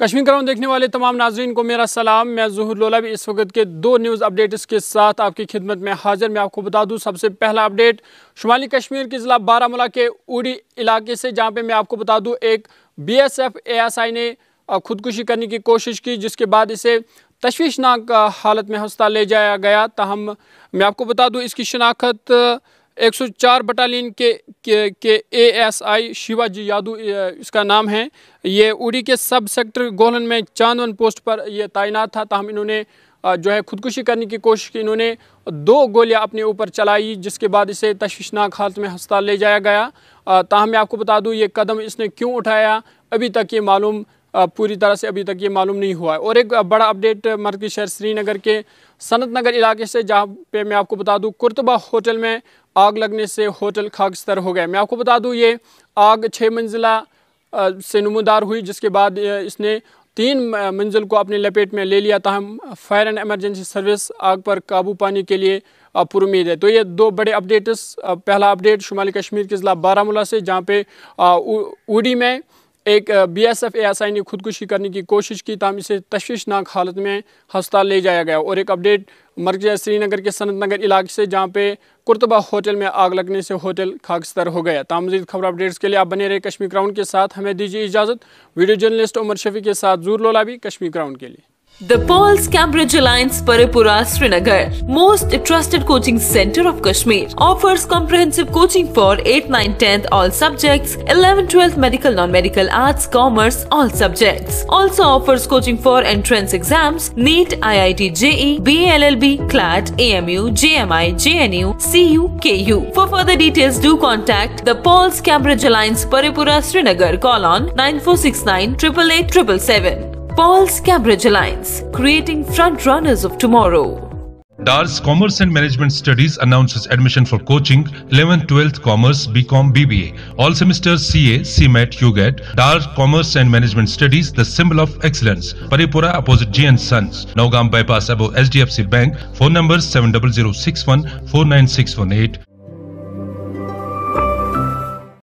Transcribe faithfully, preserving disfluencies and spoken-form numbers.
Kashmir crown دیکھنے والے تمام ناظرین کو میرا سلام. میں ظہور لولا بھی اس وقت کے دو نیوز اپڈیٹس کے ساتھ آپ کی خدمت میں حاضر. میں آپ کو بتا دوں سب سے پہلا اپڈیٹ شمالی کشمیر کے ضلع بارہمولہ کے اوڑی علاقے سے, جہاں پہ میں آپ کو بتا دوں ایک B S F A S I نے خودکشی کرنے کی کوشش کی, جس کے بعد اسے تشویشناک حالت میں ہسپتال لے جایا گیا. تاہم میں آپ کو بتا دوں اس کی شناخت ایک سو چار بٹالین کے کے اے ایس آئی شیوا جی یادو اس کا نام ہے. یہ اوڑی کے سب سیکٹر گولن میں چاندون پوسٹ پر یہ تعینات تھا. تاہم انہوں نے جو ہے خودکشی کرنے کی کوشش کی. انہوں نے دو گولیاں اپنے اوپر چلائی, جس کے بعد اسے تشویشناک حالت میں ہسپتال لے جایا گیا. تاہم میں آپ کو بتا دوں یہ قدم اس نے کیوں اٹھایا ابھی تک یہ معلوم پوری طرح سے ابھی تک یہ معلوم نہیں ہوا ہے. اور ایک بڑا اپڈیٹ مرکزی شہر سری نگر کے سنت نگر علاقے سے, جہاں پہ میں آپ کو بتا دوں کرتبہ ہوٹل میں آگ لگنے سے ہوٹل خاکستر ہو گیا. میں آپ کو بتا دوں یہ آگ چھ منزلہ سے نمودار ہوئی, جس کے بعد اس نے تین منزل کو اپنے لپیٹ میں لے لیا. تاہم فائر اینڈ ایمرجنسی سروس آگ پر قابو پانے کے لیے پر امید ہے. تو یہ دو بڑے اپڈیٹس, پہلا اپڈیٹ شمالی کشمیر کے ضلع بارہمولہ سے, جہاں پہ اوڑی میں ایک B S F A S I نے خودکشی کرنے کی کوشش کی, تاہم اسے تشویشناک حالت میں ہسپتال لے جایا گیا. اور ایک اپڈیٹ مرکزی سری نگر کے سنت نگر علاقے سے, جہاں پہ کرتبہ ہوٹل میں آگ لگنے سے ہوٹل خاکستر ہو گیا. تاہم مزید خبر اپڈیٹس کے لیے آپ بنے رہے کشمیر کراؤن کے ساتھ. ہمیں دیجیے اجازت. ویڈیو جرنلسٹ عمر شفیع کے ساتھ ظہور لولا بھی کشمیر کراؤن کے لیے. The Paul's Cambridge Alliance Paripura Srinagar, most trusted coaching center of Kashmir, offers comprehensive coaching for eighth, ninth, tenth all subjects, eleventh, twelfth medical, non-medical, arts, commerce all subjects. Also offers coaching for entrance exams, NEET, I I T J E E, B A L L B, CLAT, A M U, J M I, J N U, C U, K U. For further details do contact the Paul's Cambridge Alliance Paripura Srinagar. Call on nine four six nine, eight eight eight, seven seven seven. Paul's Cambridge Alliance, creating front runners of tomorrow. D A R S Commerce and Management Studies announces admission for coaching eleventh, twelfth Commerce, B Com, B B A. All semesters C A, C M A T, U G A T. D A R S Commerce and Management Studies, the symbol of excellence. Paripura opposite G N Sons. Naugam bypass above H D F C Bank. Phone number seven zero zero six one four nine six one eight.